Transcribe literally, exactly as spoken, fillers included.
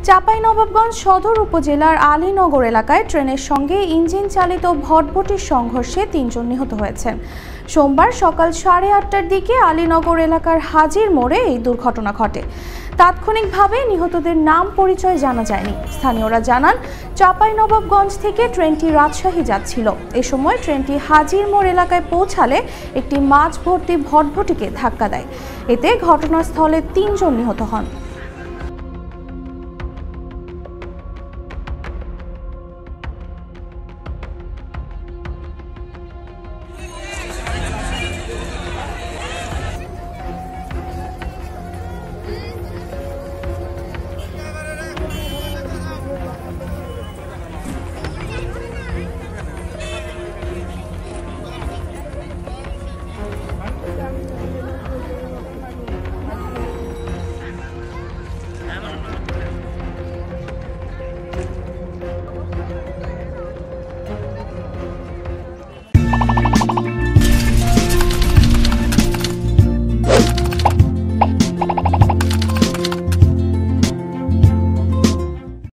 চাঁপাইনবাবগঞ্জ সদর উপজেলার আলীনগর এলাকায় ট্রেনের সঙ্গে ইঞ্জিন চালিত ভটভটির সংঘর্ষে তিনজন নিহত হয়েছেন। সোমবার সকাল সাড়ে আটটার দিকে আলীনগর এলাকার হাজির মোড়ে এই দুর্ঘটনা ঘটে। তাৎক্ষণিকভাবে নিহতদের নাম পরিচয় জানা যায়নি। স্থানীয়রা জানান, চাঁপাইনবাবগঞ্জ থেকে ট্রেনটি রাজশাহী যাচ্ছিল। এ সময় ট্রেনটি হাজির মোড় এলাকায় পৌঁছালে একটি মাছ ভর্তি ভটভটিকে ধাক্কা দেয়। এতে ঘটনাস্থলে তিনজন নিহত হন।